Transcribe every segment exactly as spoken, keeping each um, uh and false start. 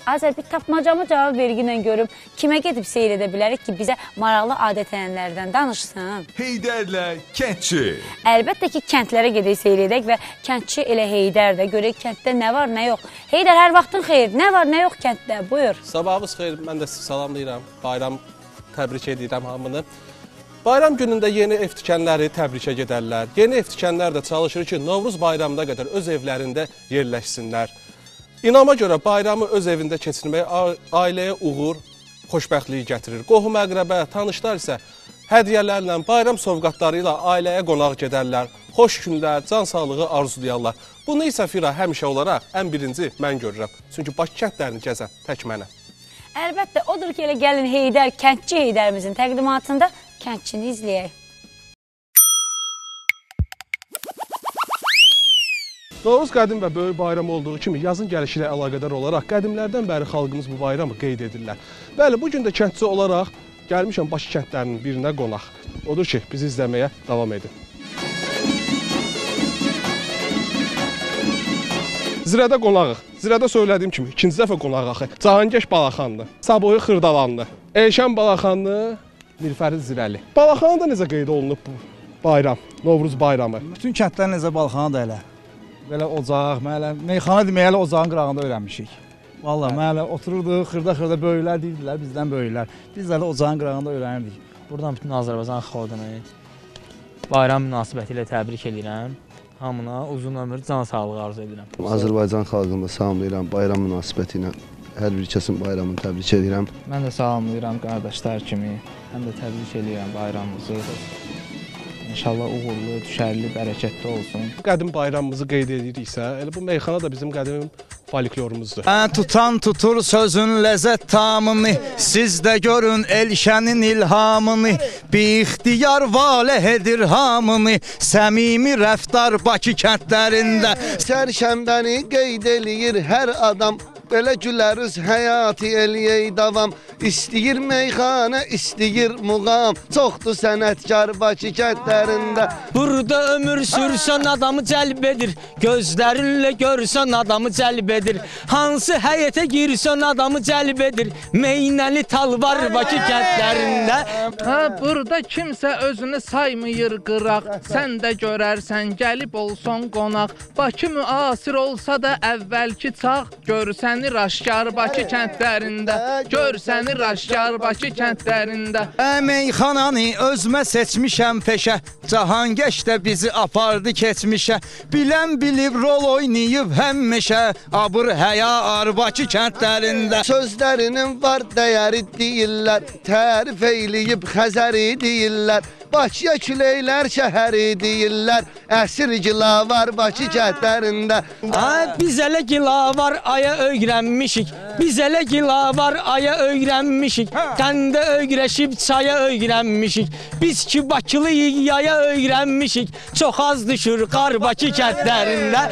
Azər, bir tapmacama cavab verginlə görüm. Kimə gedib seyr edə bilərik ki, bizə maraqlı adət-ənənlərdən danışsın? Heydərlə kəndçi. Əlbəttə ki, kəndlərə gedək seyr edək və kəndçi elə Heydər də görək kənddə nə var, nə yox. Heydər, hər vaxtın xeyir, nə var, nə yox kənddə, buyur. Sabahınız xeyir, mən də sizi salamlayıram, bayram təbrik edirəm hamını. Bayram günündə yeni ev tikənləri təbrikə gedərlər. Yeni ev tikənlər də çalışır ki, Novruz bayramına qədər öz evlərində yerləşsinlər. İnama görə bayramı öz evində keçirmək ailəyə uğur, xoşbəxtliyi gətirir. Qohum əqrəbə, tanışlar isə hədiyyələrlə, bayram sovqatları ilə ailəyə qonaq gedərlər. Xoş günlər, can sağlığı arzulayarlar. Bunu isə Fira həmişə olaraq ən birinci mən görürəm. Çünki Bakı kəndlərini gəzən tək mənəm. Əlbəttə, odur ki, elə gəlin Heydər, kəndçi Heydərimizin təqdimatında kəndçini izləyək. Novruz qədim və böyük bayram olduğu kimi yazın gəlişi ilə əlaqədar olaraq qədimlərdən bəri xalqımız bu bayramı qeyd edirlər. Bəli, bu gün də kəndçi olaraq gəlmişəm Bakı kəndlərinin birinə qonaq. Odur ki, bizi izləməyə davam edin. Zirədə qonağıq. Zirədə söylədiyim kimi ikinci dəfə qonaq axı. Cahangeş Balaxanlı, Saboyu Xırdalanlı, Elşən Balaxanlı, Mirfərid Zirəli. Balaxana da necə qeyd olunub bu bayram, Novruz bayramı? Bütün kəndlər necə Balaxana da elə. Belə ocaq, mələ, meyxana deməyə elə ocağın qırağında öyrənmişik. Vallahi mələ otururduq, xırda-xırda böyüklər deyirdilər, bizdən böyüklər. Biz də ocağın qırağında öyrənirdik. Buradan bütün Azərbaycan xalqını bayram münasibəti ilə təbrik edirəm. Hamına uzun ömür, can sağlığı arzu edirəm. Azərbaycan xalqını salamlayıram, bayram münasibəti ilə hər bir kəsin bayramını təbrik edirəm. Mən də salamlayıram qardaşlar kimi, həm də təbrik edirəm bayramımızı. İnşallah uğurlu, düşərli, bərəkətli olsun. Qədim bayramımızı qeyd ediriksə, elə bu meyxana da bizim qədim folklorumuzdur. Tutan tutur sözün ləzzət tamını, siz də görün Elşənin ilhamını, bir ixtiyar valeh edir hamını, səmimi rəftar Bakı kəndlərində. Sərşənbəni qeyd eləyir hər adam, belə güləriz həyatı eləyək davam. İstəyir meyxana, istəyir muğam, çoxdur sənətkar Bakı kəndlərində. Burada ömür sürsən adamı cəlb edir, gözlərinlə görsən adamı cəlb edir. Hansı həyətə girsən adamı cəlb edir, meynəli tal var Bakı kəndlərində. Ha, burada kimsə özünü saymıyır qıraq, sən də görərsən gəlib olsun qonaq. Bakı müasir olsa da əvvəlki çağ, görsən Raşkar Bakı kəndlərində, görsəni Raşkar Bakı kəndlərində. Meyxananı özmə seçmişəm peşə, Cahangeş də bizi apardı keçmişə. Bilən bilib rol oynayıb həmmeşə, abır həya ar Bakı kəndlərində. Sözlərinin var dəyəri deyirlər, tərif eyləyib Xəzəri deyirlər. Bakıya küləklər şəhəri deyirlər, əsir gila var Bakı kəndlərində. Biz elə gila var aya öyrənmişik, biz elə gila var aya öyrənmişik, qəndə öyrəşib çaya öyrənmişik, biz ki Bakılıyıq yaya öyrənmişik, çox az düşür qar Bakı kəndlərində.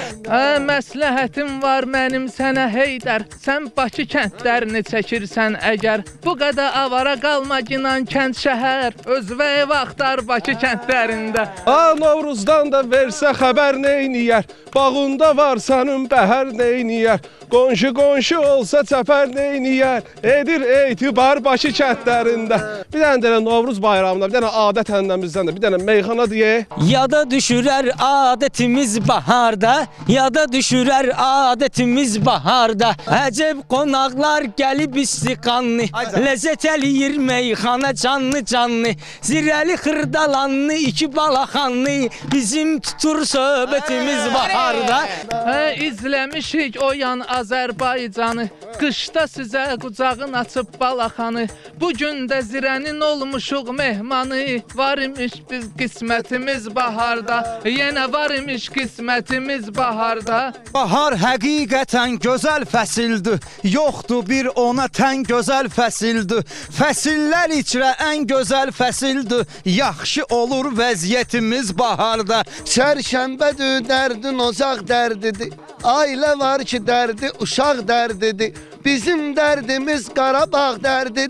Məsləhətim var mənim sənə Heydər, sən Bakı kəndlərini çəkirsən əgər, bu qədər avara qalma ginan kənd şəhər, özvə vaxta Bakı kəndlərində. A, Novruzdan da versə xəbər neyniyər, bağında var sənin bəhər neyniyər, qonşu qonşu olsa çəpər neyniyər, edir etibar Bakı kəndlərində. Bir dənə də Novruz bayramında, bir dənə adət ənənəmizdən də, bir dənə meyxana deyək. Yada düşürər adətimiz baharda, yada düşürər adətimiz baharda, əcəb qonaqlar gəlib istiqanlı, ləzzət eləyir meyxana canlı canlı, zirəli xırdalanlı, iki balaxanlı, bizim tutur söhbətimiz baharda. Hə, izləmişik o yan Azərbaycanı, qışda sizə qucağın açıb balaxanı, bugün də zirənin olmuşuq mehmanı, var imiş biz qismətimiz baharda, yenə var imiş qismətimiz baharda. Bahar həqiqətən gözəl fəsildir, yoxdur bir ona tən gözəl fəsildir, fəsillər içrə ən gözəl fəsildir, yaxşı olur vəziyyətimiz baharda. Sərşənbədir dərdin ocaq dərdidir, ailə var ki dərdi uşaq dərdidir, bizim dərdimiz Qarabağ dərdidir,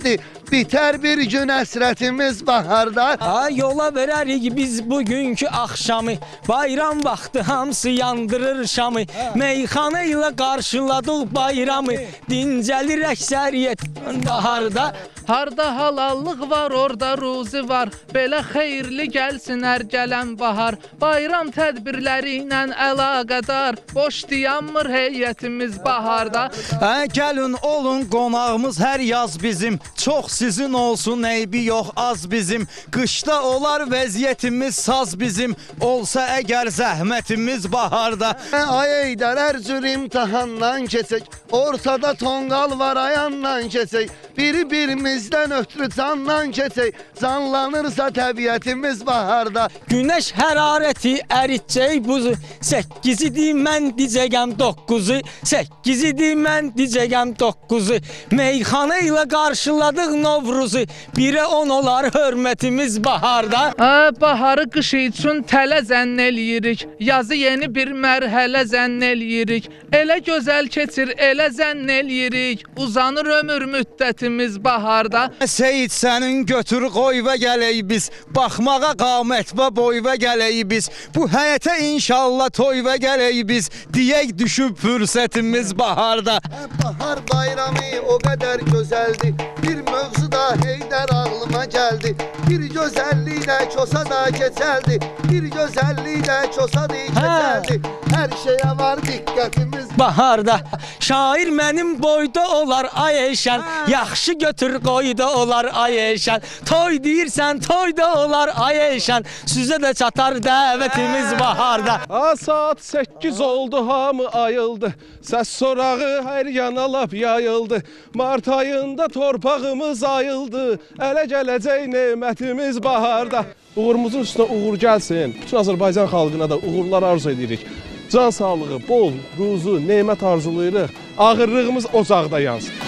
Biter bir gün əsrətimiz baharda. Ha, yola verərik biz bugünkü axşamı. Bayram vaxtı hamısı yandırır şamı. Meyxana ilə qarşıladıq bayramı. Dincəlir əksəriyyət baharda. Harda halallıq var, orada ruzi var. Belə xeyirli gəlsin hər gələn bahar. Bayram tədbirləri ilə əlaqədar. Boş dayanmır heyətimiz baharda. Hə, gəlin olun qonağımız hər yaz bizim. Çox sizin olsun eybi yox az bizim. Qışda olar vəziyyətimiz saz bizim. Olsa əgər zəhmətimiz baharda. Ay Heydər hər cür imtihandan keçək. Ortada tonqal var ayandan keçək. Biri birimizdən ötürü candan keçək. Canlanırsa təbiətimiz baharda. Günəş hərarəti əritcək buzu. Səkkizidir mən diyəcəm dokkuzu. Səkkizidir mən diyəcəm dokkuzu. Meyxana ilə qarşıladıq Novruzu. Birə on olar hörmətimiz baharda. Ha, baharı qış üçün tələ zənn eləyirik. Yazı yeni bir mərhələ zənn eləyirik. Elə gözəl keçir, elə zənn eləyirik. Uzanır ömür müddətimiz baharda. Seyid sənin götür qoy və gələk biz. Baxmağa qamət və boy və gələk biz. Bu həyətə inşallah toy və gələk biz. Deyək düşüb fürsətimiz baharda. Bahar bayramı o qədər gözəldir. Bir mövzu da Heydər ağlıma gəldi. Bir gözəlliklə kosa da keçəldi. Bir gözəlliklə kosa da keçəldi. Hər şeyə var diqqətimiz Baharda şair mənim boyda olar ay eşən. Yaxşı götür qoyda olar ay eşən. Toy deyirsən toyda olar ay eşən. Sizə də çatar dəvətimiz baharda. Ha, saat səkkiz oldu, hamı ayıldı. Səs sorağı hər yana lap yayıldı. Mart ayında torpağımız ayıldı. Ələ gələcək nemətimiz baharda. Uğurumuzun üstünə uğur gəlsin. Bütün Azərbaycan xalqına da uğurlar arzu edirik. Can sağlığı, bol, ruzu, nemət arzulayırıq. Ağırlığımız ocaqda yansın.